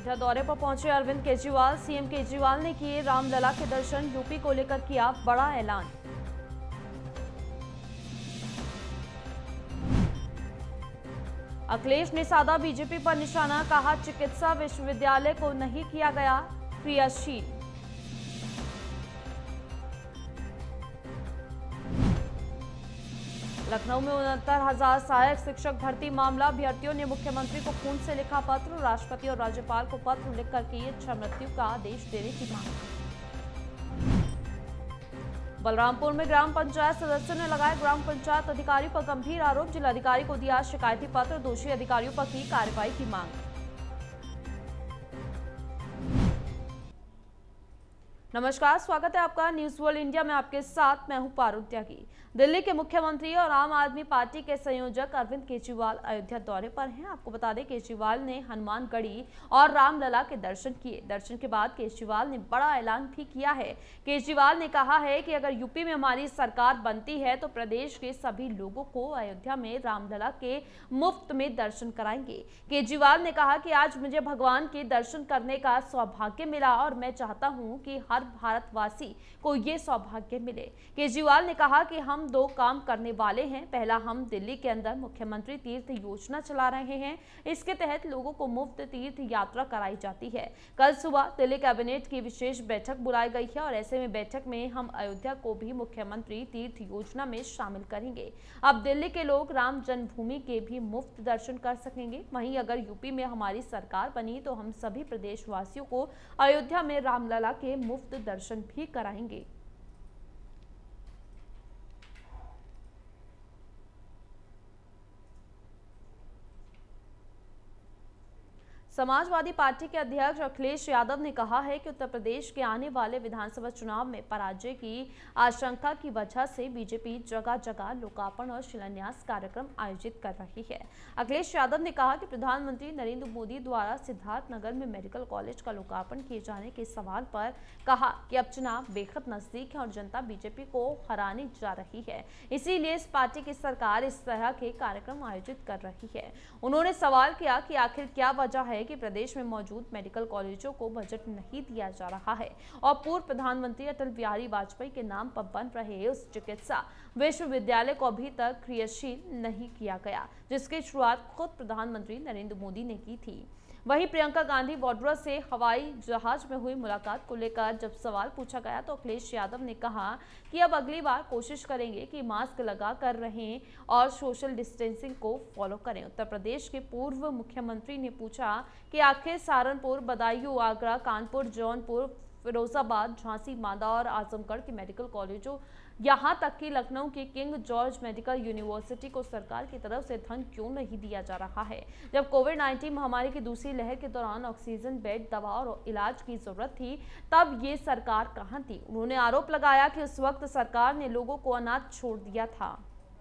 अयोध्या दौरे पर पहुंचे अरविंद केजरीवाल। सीएम केजरीवाल ने किए रामलला के दर्शन। यूपी को लेकर किया बड़ा ऐलान। अखिलेश ने साधा बीजेपी पर निशाना। कहा, चिकित्सा विश्वविद्यालय को नहीं किया गया क्रियाशील। लखनऊ में 69,000 सहायक शिक्षक भर्ती मामला। अभ्यर्थियों ने मुख्यमंत्री को खून से लिखा पत्र। राष्ट्रपति और राज्यपाल को पत्र लिखकर की इच्छा मृत्यु का आदेश देने की मांग। बलरामपुर में ग्राम पंचायत सदस्यों ने लगाए ग्राम पंचायत अधिकारी पर गंभीर आरोप। जिलाधिकारी को दिया शिकायती पत्र। दोषी अधिकारियों पर की कार्रवाई की मांग। नमस्कार, स्वागत है आपका न्यूज वर्ल्ड इंडिया में। आपके साथ मैं हूं पारुल त्यागी। दिल्ली के मुख्यमंत्री और आम आदमी पार्टी के संयोजक अरविंद केजरीवाल अयोध्या दौरे पर हैं। आपको बता दें, केजरीवाल ने हनुमानगढ़ी और रामलला के दर्शन किए। दर्शन के बाद केजरीवाल ने बड़ा ऐलान भी किया है। केजरीवाल ने कहा है कि अगर यूपी में हमारी सरकार बनती है तो प्रदेश के सभी लोगों को अयोध्या में रामलला के मुफ्त में दर्शन कराएंगे। केजरीवाल ने कहा कि आज मुझे भगवान के दर्शन करने का सौभाग्य मिला और मैं चाहता हूं कि हर भारतवासी को ये सौभाग्य मिले। केजरीवाल ने कहा कि हम दो काम करने वाले हैं। पहला, हम दिल्ली के अंदर मुख्यमंत्री तीर्थ योजना चला रहे हैं। इसके तहत लोगों को मुफ्त तीर्थ यात्रा कराई जाती है। कल सुबह दिल्ली कैबिनेट की विशेष बैठक बुलाई गई है और ऐसे में बैठक में हम अयोध्या को भी मुख्यमंत्री तीर्थ योजना में शामिल करेंगे। अब दिल्ली के लोग राम जन्मभूमि के भी मुफ्त दर्शन कर सकेंगे। वहीं अगर यूपी में हमारी सरकार बनी तो हम सभी प्रदेशवासियों को अयोध्या में रामलला के मुफ्त दर्शन भी कराएंगे। समाजवादी पार्टी के अध्यक्ष अखिलेश यादव ने कहा है कि उत्तर प्रदेश के आने वाले विधानसभा चुनाव में पराजय की आशंका की वजह से बीजेपी जगह जगह लोकार्पण और शिलान्यास कार्यक्रम आयोजित कर रही है। अखिलेश यादव ने कहा कि प्रधानमंत्री नरेंद्र मोदी द्वारा सिद्धार्थनगर में मेडिकल कॉलेज का लोकार्पण किए जाने के सवाल पर कहा कि अब चुनाव बेहद नजदीक है और जनता बीजेपी को हराने जा रही है, इसीलिए इस पार्टी की सरकार इस तरह के कार्यक्रम आयोजित कर रही है। उन्होंने सवाल किया कि आखिर क्या वजह है कि प्रदेश में मौजूद मेडिकल कॉलेजों को बजट नहीं दिया जा रहा है और पूर्व प्रधानमंत्री अटल बिहारी वाजपेयी के नाम पर बन रहे उस चिकित्सा विश्वविद्यालय को अभी तक क्रियाशील नहीं किया गया, जिसकी शुरुआत खुद प्रधानमंत्री नरेंद्र मोदी ने की थी। वहीं प्रियंका गांधी वाड्रा से हवाई जहाज में हुई मुलाकात को लेकर जब सवाल पूछा गया तो अखिलेश यादव ने कहा कि अब अगली बार कोशिश करेंगे कि मास्क लगा कर रहें और सोशल डिस्टेंसिंग को फॉलो करें। उत्तर प्रदेश के पूर्व मुख्यमंत्री ने पूछा कि आखिर सहारनपुर, बदायूं, आगरा, कानपुर, जौनपुर, फिरोजाबाद, झांसी, मांदा और आजमगढ़ के मेडिकल कॉलेजों, यहाँ तक कि लखनऊ की किंग जॉर्ज मेडिकल यूनिवर्सिटी को सरकार की तरफ से धन क्यों नहीं दिया जा रहा है? जब कोविड-19 महामारी की दूसरी लहर के दौरान ऑक्सीजन बेड, दवा और इलाज की जरूरत थी, तब ये सरकार कहाँ थी? उन्होंने आरोप लगाया कि उस वक्त सरकार ने लोगों को अनाथ छोड़ दिया था।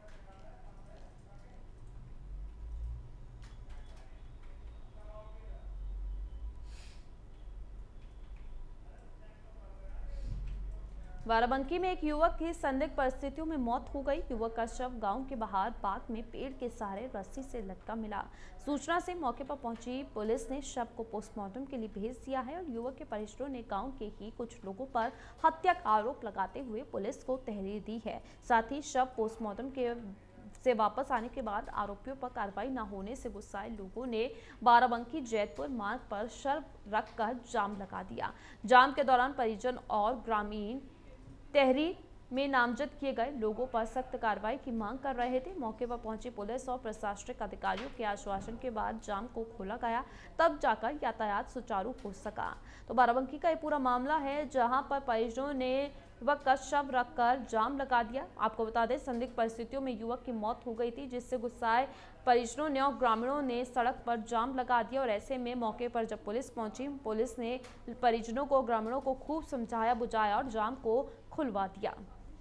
बाराबंकी में एक युवक की संदिग्ध परिस्थितियों में मौत हो गई। युवक का शव गांव के बाहर बाग में पेड़ के सहारे रस्सी से लटका मिला। सूचना से मौके पर पहुंची पुलिस ने शव को पोस्टमार्टम के लिए भेज दिया है और युवक के परिजनों ने गांव के ही कुछ लोगों पर हत्या का आरोप लगाते हुए पुलिस को तहरीर दी है। साथ ही शव पोस्टमार्टम से वापस आने के बाद आरोपियों पर कार्रवाई न होने से गुस्साए लोगों ने बाराबंकी जैतपुर मार्ग पर शव रखकर जाम लगा दिया। जाम के दौरान परिजन और ग्रामीण तहरीर में नामजद किए गए लोगों पर सख्त कार्रवाई की मांग कर रहे थे। मौके पर पहुंची पुलिस और प्रशासनिक अधिकारियों के आश्वासन के बाद जाम को खोला गया, तब जाकर यातायात सुचारू हो सका। तो बाराबंकी का ये पूरा मामला है जहां पर परिजनों ने युवक का शव रखकर जाम लगा दिया। आपको बता दें, संदिग्ध परिस्थितियों में युवक की मौत हो गई थी, जिससे गुस्साए परिजनों ने और ग्रामीणों ने सड़क पर जाम लगा दिया और ऐसे में मौके पर जब पुलिस पहुंची, पुलिस ने परिजनों को, ग्रामीणों को खूब समझाया बुझाया और जाम को खुलवा दिया।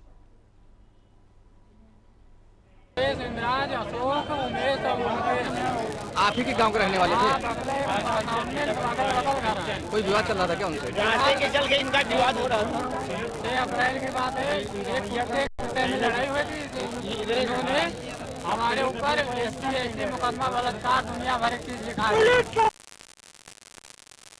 आप ही के गांव के रहने वाले थे? कोई विवाद चल रहा था क्या उनसे? चल के इनका विवाद हो रहा था। 6 अप्रैल की बात है। एक लड़ाई हुई थी। इन्होंने हमारे ऊपर SC मुकदमा बलात्कार दुनिया भर की चीज लिखा है।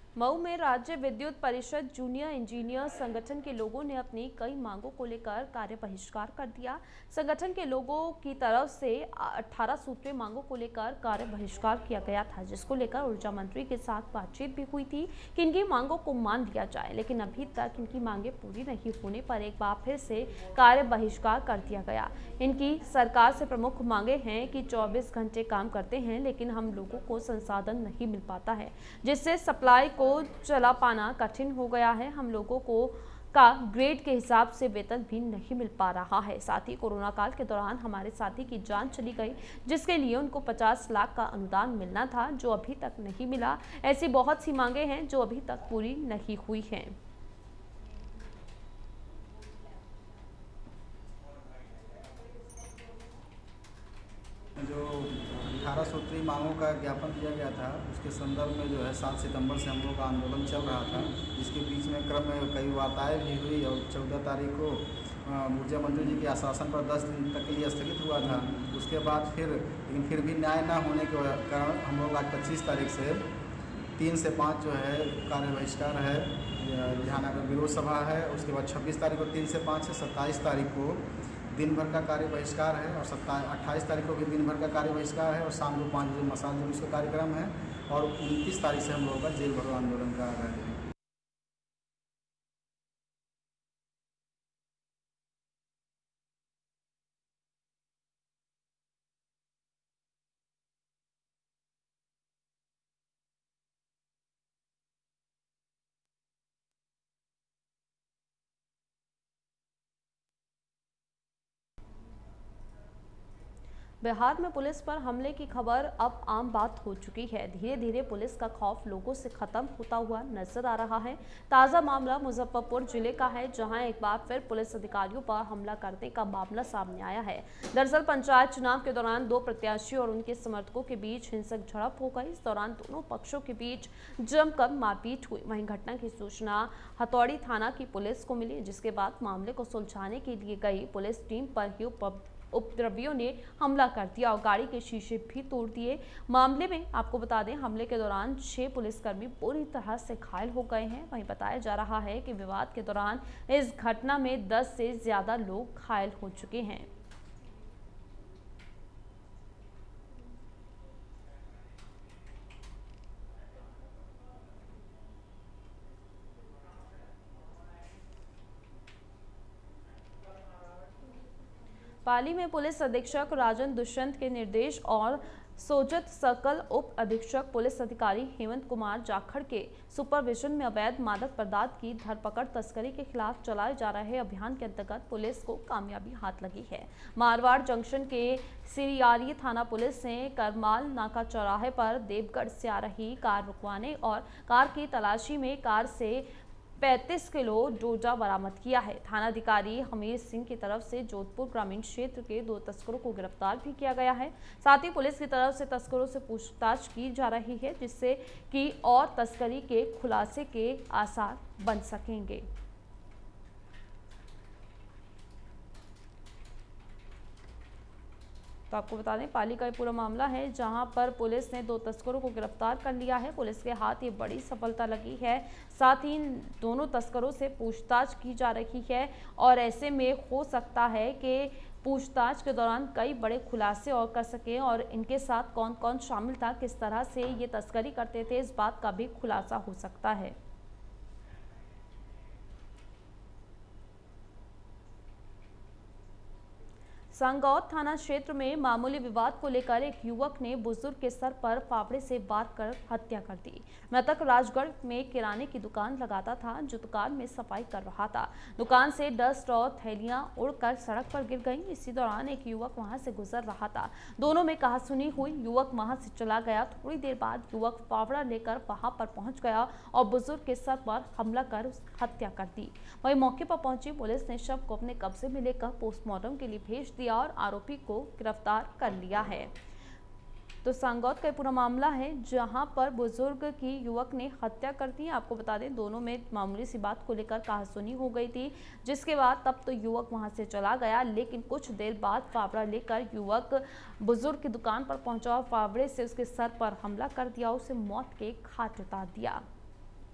मऊ में राज्य विद्युत परिषद जूनियर इंजीनियर संगठन के लोगों ने अपनी कई मांगों को लेकर कार्य बहिष्कार कर दिया। संगठन के लोगों की तरफ से 18 सूत्रीय मांगों को लेकर कार्य बहिष्कार किया गया था, जिसको लेकर ऊर्जा मंत्री के साथ बातचीत भी हुई थी कि इनकी मांगों को मान लिया जाए, लेकिन अभी तक इनकी मांगें पूरी नहीं होने पर एक बार फिर से कार्य बहिष्कार कर दिया गया। इनकी सरकार से प्रमुख मांगे हैं कि 24 घंटे काम करते हैं, लेकिन हम लोगों को संसाधन नहीं मिल पाता है, जिससे सप्लाई को चला पाना कठिन हो गया है। हम लोगों को का ग्रेड के हिसाब से वेतन भी नहीं मिल पा रहा है। साथ ही कोरोना काल के दौरान हमारे साथी की जान चली गई, जिसके लिए उनको 50 लाख का अनुदान मिलना था, जो अभी तक नहीं मिला। ऐसी बहुत सी मांगे हैं जो अभी तक पूरी नहीं हुई हैं। जो 18 सूत्री मांगों का ज्ञापन दिया गया था, उसके संदर्भ में जो है 7 सितंबर से हम लोग का आंदोलन चल रहा था, जिसके बीच में क्रम में कई वार्ताएं भी हुई और 14 तारीख को ऊर्जा मंत्री जी के आश्वासन पर 10 दिन तक के लिए स्थगित हुआ था। उसके बाद लेकिन फिर भी न्याय न होने के कारण हम लोग आज 25 तारीख से 3 से 5 जो है कार्य बहिष्कार है, यहाँ विरोध सभा है। उसके बाद 26 तारीख को 3 से 5 से 27 तारीख को दिन भर का कार्य बहिष्कार है और 28 तारीख को भी दिन भर का कार्य बहिष्कार है और शाम को 5 बजे मसाल जुलूस का कार्यक्रम है और 29 तारीख से हम लोगों का जेल भरो आंदोलन का है। बिहार में पुलिस पर हमले की खबर अब आम बात हो चुकी है। धीरे धीरे पुलिस का खौफ लोगों से खत्म होता हुआ नजर आ रहा है। ताज़ा मामला मुजफ्फरपुर जिले का है, जहां एक बार फिर पुलिस अधिकारियों पर हमला करने का मामला सामने आया है। दरअसल पंचायत चुनाव के दौरान 2 प्रत्याशियों और उनके समर्थकों के बीच हिंसक झड़प हो गई। इस दौरान दोनों पक्षों के बीच जमकर मारपीट हुई। वहीं घटना की सूचना हथौड़ी थाना की पुलिस को मिली, जिसके बाद मामले को सुलझाने के लिए गई पुलिस टीम पर ही उपद्रवियों ने हमला कर दिया और गाड़ी के शीशे भी तोड़ दिए। मामले में आपको बता दें, हमले के दौरान 6 पुलिसकर्मी पूरी तरह से घायल हो गए हैं। वहीं बताया जा रहा है कि विवाद के दौरान इस घटना में 10 से ज्यादा लोग घायल हो चुके हैं। पाली में पुलिस अधीक्षक राजन दुष्यंत के निर्देश और सोजत सर्कल उप अधीक्षक पुलिस अधिकारी हेमंत कुमार जाखड़ के सुपरविजन में अवैध मादक पदार्थ की धरपकड़ तस्करी के खिलाफ चलाए जा रहे अभियान के अंतर्गत पुलिस को कामयाबी हाथ लगी है। मारवाड़ जंक्शन के सिरियारी थाना पुलिस ने करमाल नाका चौराहे पर देवगढ़ से आ रही कार रुकवाने और कार की तलाशी में कार से 35 किलो डोडा बरामद किया है। थानाधिकारी हमीर सिंह की तरफ से जोधपुर ग्रामीण क्षेत्र के 2 तस्करों को गिरफ्तार भी किया गया है। साथ ही पुलिस की तरफ से तस्करों से पूछताछ की जा रही है, जिससे कि और तस्करी के खुलासे के आसार बन सकेंगे। तो आपको बता दें, पाली का ये पूरा मामला है, जहां पर पुलिस ने 2 तस्करों को गिरफ्तार कर लिया है। पुलिस के हाथ ये बड़ी सफलता लगी है। साथ ही दोनों तस्करों से पूछताछ की जा रही है और ऐसे में हो सकता है कि पूछताछ के दौरान कई बड़े खुलासे और कर सकें और इनके साथ कौन कौन शामिल था, किस तरह से ये तस्करी करते थे, इस बात का भी खुलासा हो सकता है। सांगौद थाना क्षेत्र में मामूली विवाद को लेकर एक युवक ने बुजुर्ग के सर पर फावड़े से वार कर हत्या कर दी। मृतक राजगढ़ में किराने की दुकान लगाता था, जो दुकान में सफाई कर रहा था। दुकान से डस्ट और थैलियां उड़कर सड़क पर गिर गईं। इसी दौरान एक युवक वहां से गुजर रहा था। दोनों में कहासुनी हुई। युवक वहां से चला गया। थोड़ी देर बाद युवक फावड़ा लेकर वहां पर पहुंच गया और बुजुर्ग के सर पर हमला कर उसकी हत्या कर दी। वहीं मौके पर पहुंची पुलिस ने शव को अपने कब्जे में लेकर पोस्टमार्टम के लिए भेज दिया और आरोपी को गिरफ्तार कर लिया है। तो सांगौद का पूरा मामला है, जहां पर बुजुर्ग की युवक ने हत्या कर दी। आपको बता दें, दोनों में मामूली सी बात को लेकर कहासुनी हो गई थी, जिसके बाद तब तो युवक वहां से चला गया, लेकिन कुछ देर बाद फावड़ा लेकर युवक बुजुर्ग की दुकान पर पहुंचा और फावड़े से उसके सर पर हमला कर दिया, उसे मौत के घाट उतार दिया।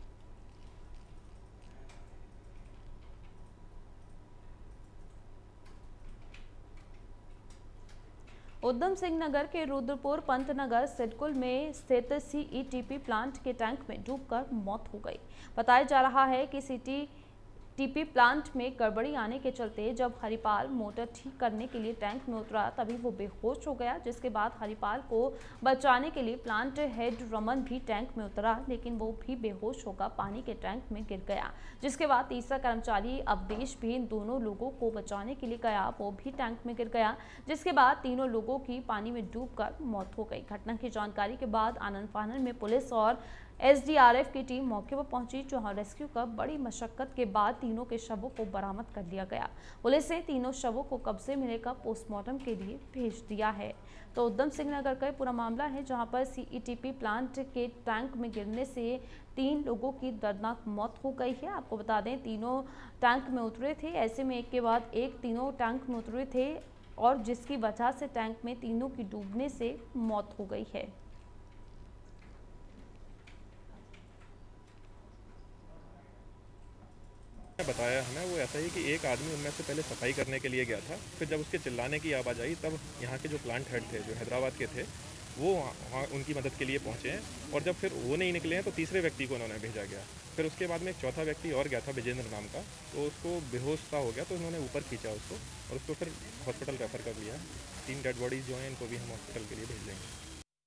उधम सिंह नगर के रुद्रपुर पंतनगर सिडकुल में स्थित सीईटीपी प्लांट के टैंक में डूबकर मौत हो गई। बताया जा रहा है कि सीईटीपी प्लांट में गड़बड़ी आने के चलते जब हरिपाल मोटर ठीक करने के लिए टैंक में उतरा तभी वो बेहोश हो गया, जिसके बाद हरिपाल को बचाने के लिए प्लांट हेड रमन भी टैंक में उतरा, लेकिन वो भी बेहोश होकर पानी के टैंक में गिर गया। जिसके बाद तीसरा कर्मचारी अवधेश भी इन दोनों लोगों को बचाने के लिए गया, वो भी टैंक में गिर गया, जिसके बाद तीनों लोगों की पानी में डूबकर मौत हो गई। घटना की जानकारी के बाद आनन फानन में पुलिस और एसडीआरएफ की टीम मौके पर पहुंची, जहां रेस्क्यू कर बड़ी मशक्कत के बाद तीनों के शवों को बरामद कर लिया गया। पुलिस ने तीनों शवों को कब्जे में लेकर पोस्टमार्टम के लिए भेज दिया है। तो उधम सिंह नगर का पूरा मामला है, जहां पर सीईटीपी प्लांट के टैंक में गिरने से 3 लोगों की दर्दनाक मौत हो गई है। आपको बता दें, तीनों टैंक में उतरे थे, ऐसे में एक के बाद एक तीनों टैंक में उतरे थे और जिसकी वजह से टैंक में तीनों की डूबने से मौत हो गई है। बताया हमें वो ऐसा ही कि एक आदमी उनमें से पहले सफाई करने के लिए गया था, फिर जब उसके चिल्लाने की आवाज़ आई तब यहाँ के जो प्लांट हेड थे, जो हैदराबाद के थे, वो वहाँ उनकी मदद के लिए पहुँचे हैं और जब फिर वो नहीं निकले हैं तो तीसरे व्यक्ति को उन्होंने भेजा गया। फिर उसके बाद में एक चौथा व्यक्ति और गया था विजेंद्र नाम का, तो उसको बेहोश सा हो गया तो उन्होंने ऊपर खींचा उसको और उसको फिर हॉस्पिटल रेफर कर लिया। 3 डेड बॉडीज़ जो हैं इनको भी हम हॉस्पिटल के लिए भेज देंगे।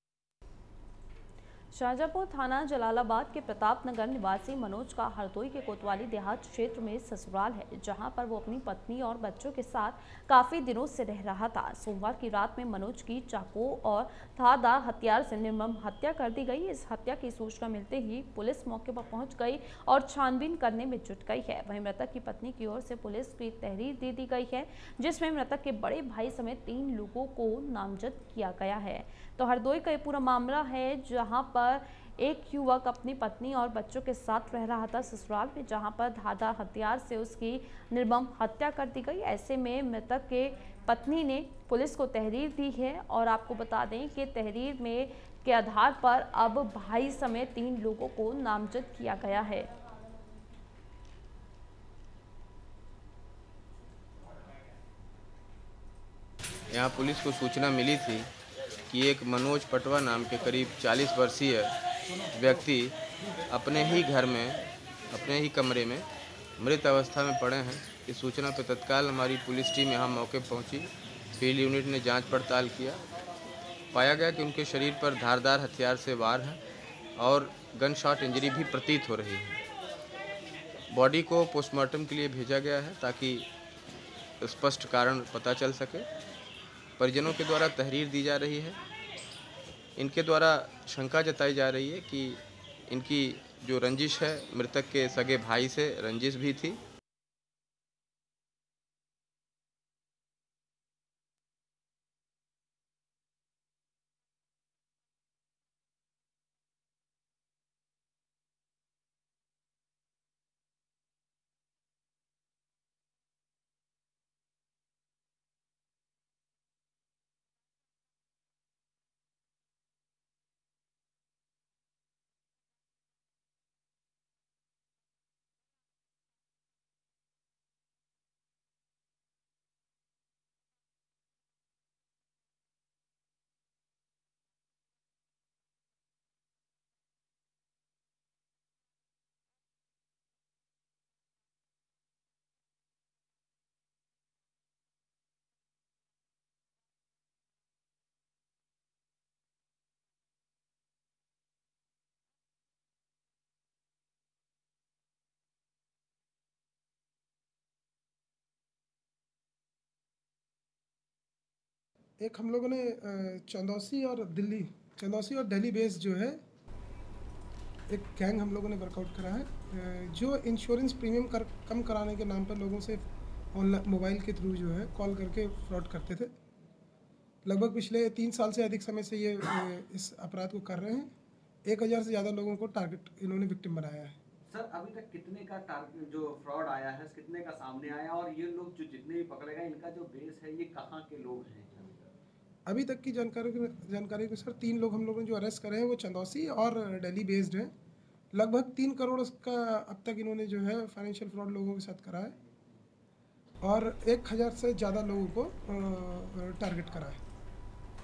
शाहजहाँपुर थाना जलालाबाद के प्रतापनगर निवासी मनोज का हरदोई के कोतवाली देहात क्षेत्र में ससुराल है, जहां पर वो अपनी पत्नी और बच्चों के साथ काफी दिनों से रह रहा था। सोमवार की रात में मनोज की चाकू और धारदार हथियार से निर्मम हत्या कर दी गई। इस हत्या की सूचना मिलते ही पुलिस मौके पर पहुंच गई और छानबीन करने में जुट गई है। वहीं मृतक की पत्नी की ओर से पुलिस की तहरीर दे दी गई है, जिसमें मृतक के बड़े भाई समेत 3 लोगों को नामजद किया गया है। तो हरदोई का ये पूरा मामला है, जहां पर एक युवक अपनी पत्नी और बच्चों के साथ रह रहा था ससुराल में, जहां पर धारदार हथियार से उसकी निर्मम हत्या कर दी गई। ऐसे में मृतक के पत्नी ने पुलिस को तहरीर दी है और आपको बता दें कि तहरीर में के आधार पर अब भाई समेत 3 लोगों को नामजद किया गया है। यहाँ पुलिस को सूचना मिली थी कि एक मनोज पटवा नाम के करीब 40 वर्षीय व्यक्ति अपने ही घर में, अपने ही कमरे में मृत अवस्था में पड़े हैं। इस सूचना पर तत्काल हमारी पुलिस टीम यहाँ मौके पर पहुँची। फील्ड यूनिट ने जांच पड़ताल किया। पाया गया कि उनके शरीर पर धारदार हथियार से वार है और गन शॉट इंजरी भी प्रतीत हो रही है। बॉडी को पोस्टमार्टम के लिए भेजा गया है ताकि स्पष्ट कारण पता चल सके। परिजनों के द्वारा तहरीर दी जा रही है। इनके द्वारा शंका जताई जा रही है कि इनकी जो रंजिश है मृतक के सगे भाई से रंजिश भी थी। एक हम लोगों ने चंदौसी और दिल्ली बेस जो है एक गैंग हम लोगों ने वर्कआउट करा है, जो इंश्योरेंस प्रीमियम कम कराने के नाम पर लोगों से ऑनलाइन मोबाइल के थ्रू जो है कॉल करके फ्रॉड करते थे। लगभग पिछले 3 साल से अधिक समय से ये इस अपराध को कर रहे हैं। 1000 से ज़्यादा लोगों को टारगेट इन्होंने विक्टिम बनाया है। सर, अभी तक कितने का टारगेट जो फ्रॉड आया है, कितने का सामने आया और ये लोग जो जितने भी पकड़े गए इनका जो बेस है ये कहाँ के लोग हैं? अभी तक की जानकारी के सर 3 लोग हम लोगों ने जो अरेस्ट करे हैं वो चंदौसी और दिल्ली बेस्ड हैं। लगभग 3 करोड़ का अब तक इन्होंने जो है फाइनेंशियल फ्रॉड लोगों के साथ करा है और 1000 से ज़्यादा लोगों को टारगेट करा है।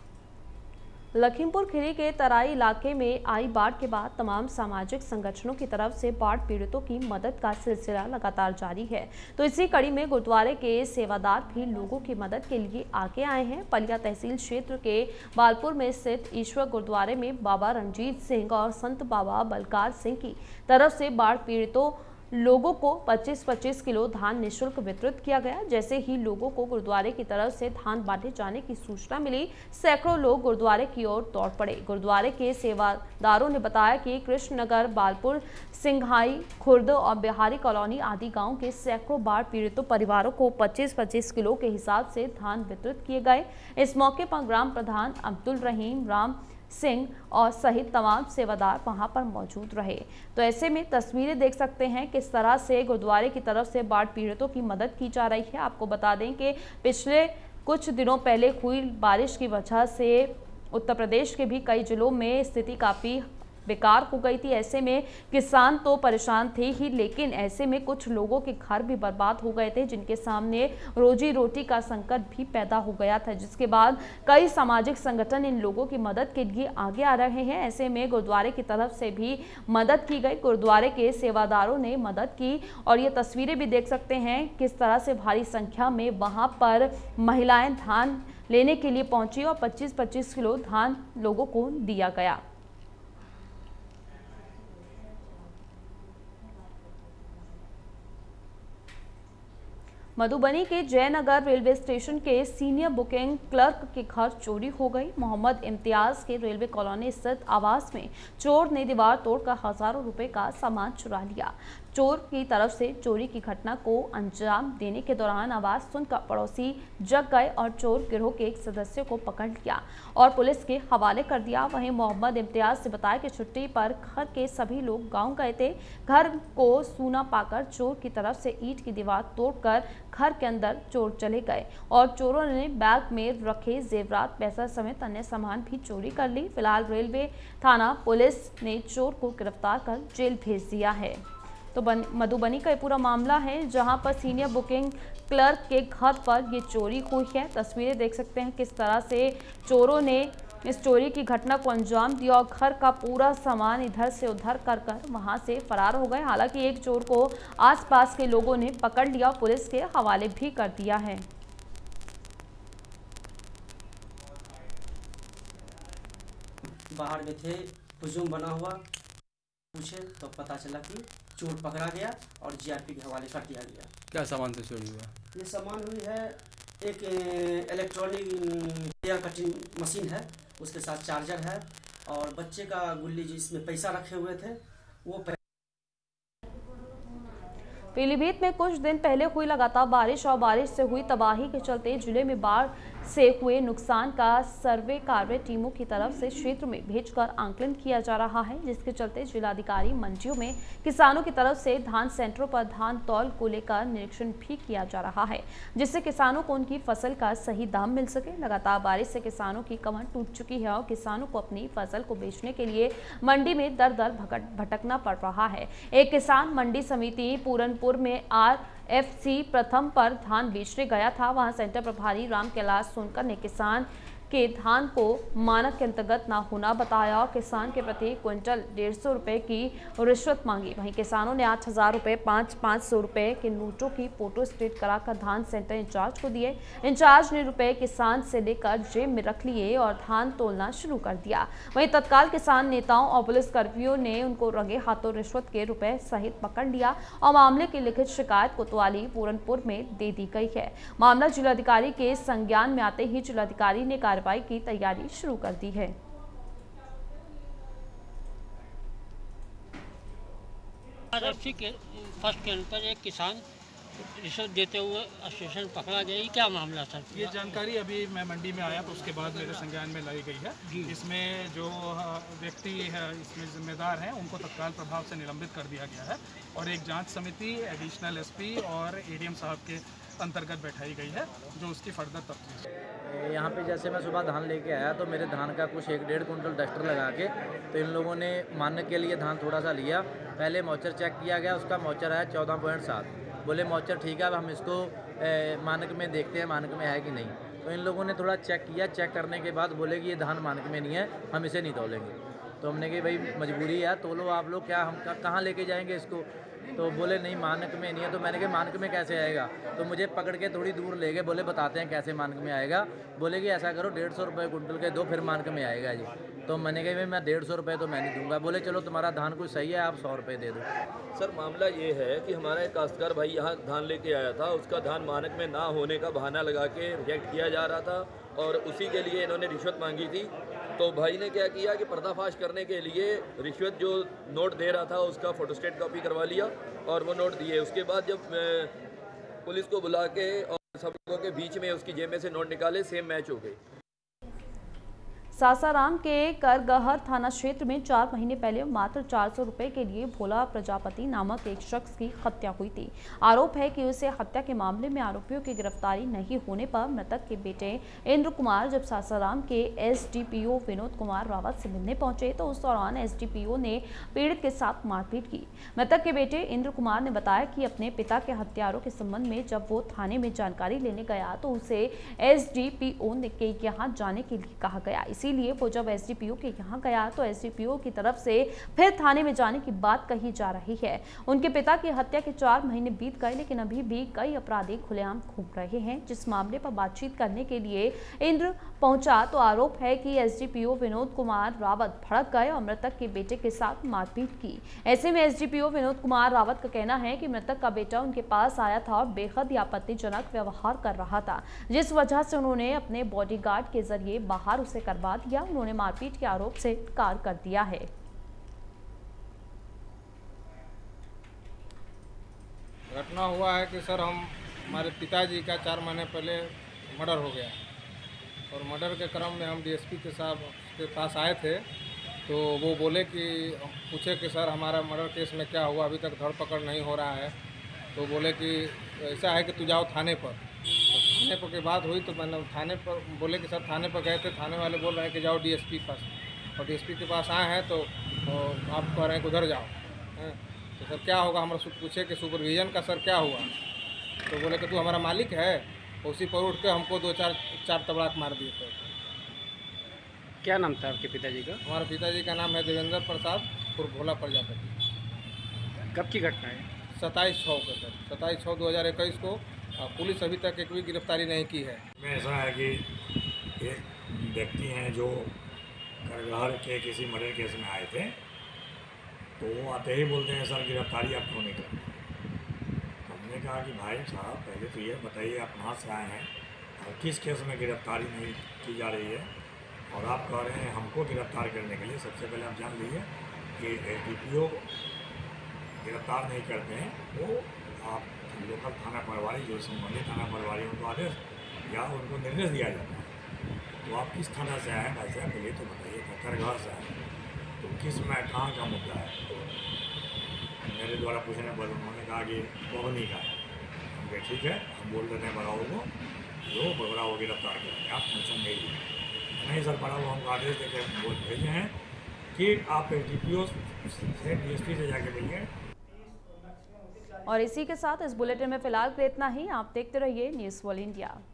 लखीमपुर खीरी के तराई इलाके में आई बाढ़ के बाद तमाम सामाजिक संगठनों की तरफ से बाढ़ पीड़ितों की मदद का सिलसिला लगातार जारी है। तो इसी कड़ी में गुरुद्वारे के सेवादार भी लोगों की मदद के लिए आगे आए हैं। पलिया तहसील क्षेत्र के बालपुर में स्थित ईश्वर गुरुद्वारे में बाबा रणजीत सिंह और संत बाबा बलकार सिंह की तरफ से बाढ़ पीड़ितों लोगों को 25-25 किलो धान निःशुल्क वितरित किया गया। जैसे ही लोगों को गुरुद्वारे की तरफ से धान बांटे जाने की सूचना मिली, सैकड़ों लोग गुरुद्वारे की ओर दौड़ पड़े। गुरुद्वारे के सेवादारों ने बताया कि कृष्णनगर, बालपुर, सिंघाई, खुर्द और बिहारी कॉलोनी आदि गांव के सैकड़ों बाढ़ पीड़ितों परिवारों को 25-25 किलो के हिसाब से धान वितरित किए गए। इस मौके पर ग्राम प्रधान अब्दुल रहीम राम सिंह और सहित तमाम सेवादार वहां पर मौजूद रहे। तो ऐसे में तस्वीरें देख सकते हैं किस तरह से गुरुद्वारे की तरफ से बाढ़ पीड़ितों की मदद की जा रही है। आपको बता दें कि पिछले कुछ दिनों पहले हुई बारिश की वजह से उत्तर प्रदेश के भी कई जिलों में स्थिति काफ़ी बेकार हो गई थी। ऐसे में किसान तो परेशान थे ही, लेकिन ऐसे में कुछ लोगों के घर भी बर्बाद हो गए थे, जिनके सामने रोजी रोटी का संकट भी पैदा हो गया था, जिसके बाद कई सामाजिक संगठन इन लोगों की मदद के लिए आगे आ रहे हैं। ऐसे में गुरुद्वारे की तरफ से भी मदद की गई। गुरुद्वारे के सेवादारों ने मदद की और ये तस्वीरें भी देख सकते हैं किस तरह से भारी संख्या में वहाँ पर महिलाएं धान लेने के लिए पहुंची और 25-25 किलो धान लोगों को दिया गया। मधुबनी के जयनगर रेलवे स्टेशन के सीनियर बुकिंग क्लर्क के घर चोरी हो गई। मोहम्मद इम्तियाज के रेलवे कॉलोनी स्थित आवास में चोर ने दीवार तोड़कर हजारों रुपए का सामान चुरा लिया। चोर की तरफ से चोरी की घटना को अंजाम देने के दौरान आवाज सुनकर पड़ोसी जग गए और चोर गिरोह के एक सदस्य को पकड़ लिया और पुलिस के हवाले कर दिया। वहीं मोहम्मद इम्तियाज ने बताया कि छुट्टी पर घर के सभी लोग गांव गए थे। घर को सूना पाकर चोर की तरफ से ईंट की दीवार तोड़कर घर के अंदर चोर चले गए और चोरों ने बैग में रखे जेवरात, पैसा समेत अन्य सामान भी चोरी कर ली। फिलहाल रेलवे थाना पुलिस ने चोर को गिरफ्तार कर जेल भेज दिया है। तो मधुबनी का ये पूरा मामला है, जहां पर सीनियर बुकिंग क्लर्क के घर पर ये चोरी हुई है। तस्वीरें देख सकते हैं किस तरह से चोरों ने इस चोरी की घटना को अंजाम दिया और घर का पूरा सामान इधर से उधर कर वहां से फरार हो गए। हालांकि एक चोर को आसपास के लोगों ने पकड़ लिया और पुलिस के हवाले भी कर दिया है। बाहर में थे, हुजूम बना हुआ, पूछे तो पता चला कि चोर पकड़ा गया और जीआरपी के हवाले कर दिया गया। क्या सामान से चोरी हुआ? ये सामान हुई है एक इलेक्ट्रॉनिक हेयर कटिंग मशीन है, उसके साथ चार्जर है और बच्चे का गुल्ली जिसमें पैसा रखे हुए थे वो। पीलीभीत में कुछ दिन पहले हुई लगातार बारिश और बारिश से हुई तबाही के चलते जिले में बाढ़ से हुए नुकसान का सर्वे कार्य टीमों की तरफ से क्षेत्र में भेजकर आंकलन किया जा रहा है, जिसके चलते जिलाधिकारी मंडियों में किसानों की तरफ से धान सेंटरों पर धान तौल को लेकर निरीक्षण भी किया जा रहा है, जिससे किसानों को उनकी फसल का सही दाम मिल सके। लगातार बारिश से किसानों की कमर टूट चुकी है और किसानों को अपनी फसल को बेचने के लिए मंडी में दर दर भटकना पड़ रहा है। एक किसान मंडी समिति पूरनपुर में RFC प्रथम पर धान बेचने गया था। वहां सेंटर प्रभारी राम कैलाश सोनकर ने किसान के धान को मानक के अंतर्गत ना होना बताया और किसान के प्रति क्विंटल 150 रुपए की रिश्वत मांगी। वहीं किसानों ने 8,000 रुपए 500 रुपए के नोटों की फोटो स्टेट कराकर धान सेंटर इंचार्ज को दिए। इंचार्ज ने रुपए किसान से लेकर जेब में रख लिए और धान तोलना शुरू कर दिया। वहीं तत्काल किसान नेताओं और पुलिस कर्मियों ने उनको रंगे हाथों रिश्वत के रुपए सहित पकड़ लिया और मामले की लिखित शिकायत कोतवाली पूरनपुर में दे दी गई है। मामला जिलाधिकारी के संज्ञान में आते ही जिलाधिकारी ने कार्रवाई की तैयारी शुरू कर दी है। RFC के फर्स्ट केंद्र पर एक किसान रिश्वत देते हुए स्टेशन पकड़ा गया। ये क्या मामला था? ये जानकारी अभी मैं मंडी में आया तो उसके बाद मेरे संज्ञान में लाई गई है। इसमें जो व्यक्ति है इसमें जिम्मेदार हैं उनको तत्काल प्रभाव से निलंबित कर दिया गया है और एक जांच समिति एडिशनल SP और ADM साहब के अंतर्गत बैठाई गई है जो उसकी फर्दर तफ्तीश। यहाँ पे जैसे मैं सुबह धान लेके आया तो मेरे धान का कुछ 1-1.5 कुंटल ट्रैक्टर लगा के तो इन लोगों ने मानने के लिए धान थोड़ा सा लिया। पहले मॉइस्चर चेक किया गया, उसका मॉइस्चर आया 14.7। बोले मॉइस्चर ठीक है, अब हम इसको मानक में देखते हैं मानक में है कि नहीं। तो इन लोगों ने थोड़ा चेक किया, चेक करने के बाद बोले कि ये धान मानक में नहीं है, हम इसे नहीं तोलेंगे। तो हमने कहा भाई मजबूरी है, तोलो आप लोग, क्या हम कहाँ लेके जाएंगे इसको। तो बोले नहीं मानक में नहीं है। तो मैंने कहा मानक में कैसे आएगा। तो मुझे पकड़ के थोड़ी दूर ले गए, बोले बताते हैं कैसे मानक में आएगा। बोले कि ऐसा करो 150 रुपये कुंटल के दो, फिर मानक में आएगा जी। तो मैंने कहा भाई मैं 150 रुपये तो मैं नहीं दूंगा। बोले चलो तुम्हारा धान कुछ सही है, आप 100 रुपये दे दो। सर मामला ये है कि हमारा एक काश्तकार भाई यहाँ धान लेके आया था, उसका धान मानक में ना होने का बहाना लगा के रिजेक्ट किया जा रहा था और उसी के लिए इन्होंने रिश्वत मांगी थी। तो भाई ने क्या किया कि पर्दाफाश करने के लिए रिश्वत जो नोट दे रहा था उसका फोटोस्टेट कॉपी करवा लिया और वो नोट दिए। उसके बाद जब पुलिस को बुला के और सब लोगों के बीच में उसकी जेब में से नोट निकाले, सेम मैच हो गई। सासाराम के करगहर थाना क्षेत्र में 4 महीने पहले मात्र 400 रुपए के लिए भोला प्रजापति नामक एक शख्स की हत्या हुई थी। आरोप है कि उसे हत्या के मामले में आरोपियों की गिरफ्तारी नहीं होने पर मृतक के बेटे इंद्र कुमार जब सासाराम के एसडीपीओ विनोद कुमार रावत से मिलने पहुंचे तो उस दौरान एसडीपीओ ने पीड़ित के साथ मारपीट की। मृतक के बेटे इंद्र कुमार ने बताया कि अपने पिता के हत्यारों के संबंध में जब वो थाने में जानकारी लेने गया तो उसे एसडीपीओ के यहाँ जाने के लिए कहा गया। इसीलिए वो जब एसडीपीओ के यहाँ गया तो एसडीपीओ की तरफ से फिर थाने में जाने की बात कही जा रही है। उनके पिता की हत्या के 4 महीने बीत गए लेकिन अभी भी कई अपराधी खुलेआम घूम रहे हैं। जिस मामले पर बातचीत करने के लिए इंद्र पहुंचा तो आरोप है कि एसडीपीओ विनोद कुमार रावत भड़क गए और मृतक के बेटे के साथ मारपीट की। ऐसे में एसडीपीओ विनोद कुमार रावत का कहना है कि मृतक का बेटा उनके पास आया था और बेहद ही आपत्तिजनक व्यवहार कर रहा था, जिस वजह से उन्होंने अपने बॉडीगार्ड के जरिए बाहर उसे करवा दिया। उन्होंने मारपीट के आरोप से इनकार कर दिया है। घटना हुआ है कि सर हमारे पिताजी का 4 महीने पहले मर्डर हो गया और मर्डर के क्रम में हम डीएसपी के साहब के पास आए थे तो वो बोले कि पूछे कि सर हमारा मर्डर केस में क्या हुआ, अभी तक धरपकड़ नहीं हो रहा है। तो बोले कि ऐसा है कि तू जाओ थाने पर। तो थाने पर की बात हुई तो मैंने थाने पर बोले कि सर थाने पर गए थे, थाने वाले बोल रहे हैं कि जाओ डीएसपी के पास और डीएसपी के पास आए हैं तो आप कह रहे हैं कि उधर जाओ। तो सर क्या होगा, हमारा पूछे कि सुपरविजन का सर क्या हुआ। तो बोले कि तू हमारा मालिक है। उसी पर उठ के हमको 2-4 तबड़ाक मार दिए थे। क्या नाम था आपके पिताजी का? हमारे पिताजी का नाम है देवेंद्र प्रसाद और भोला प्रजापति। कब की घटना है? 27/6 को सर, 27/6/2021 को। पुलिस अभी तक एक भी गिरफ्तारी नहीं की है। में ऐसा है कि एक व्यक्ति हैं जो करगहर के किसी मर्डर केस में आए थे तो वो आते ही बोलते हैं सर गिरफ्तारी आप क्यों नहीं करते। हमने कहा कि भाई साहब पहले तो ये बताइए आप कहाँ से आए हैं और किस केस में गिरफ्तारी नहीं की जा रही है और आप कह रहे हैं हमको गिरफ्तार करने के लिए। सबसे पहले आप जान लीजिए कि एसडीपीओ गिरफ्तार नहीं करते हैं, वो आप लोकल थाना प्रभारी जो संबंधित थाना प्रभारी उनको आदेश या उनको निर्देश दिया जाता है। तो आप किस थाना से आए भाई साहब पहले तो बताइए। करगहर से आए तो किस में कहाँ का मुद्दा है। तो मेरे द्वारा पूछने पर उन्होंने कहा कि बभनी का है। हम कहे ठीक है, हम बोल देते हैं बड़ाओ को जो बड़ा वो गिरफ्तार करेंगे, आप टेंशन नहीं लीजिए। नहीं सर बड़ा वो हमको आदेश देकर बोल भेजे हैं कि आप एसडीपीओ से डीएसपी से जाके मिलिए। और इसी के साथ इस बुलेटिन में फिलहाल इतना ही। आप देखते रहिए न्यूज़ वर्ल्ड इंडिया।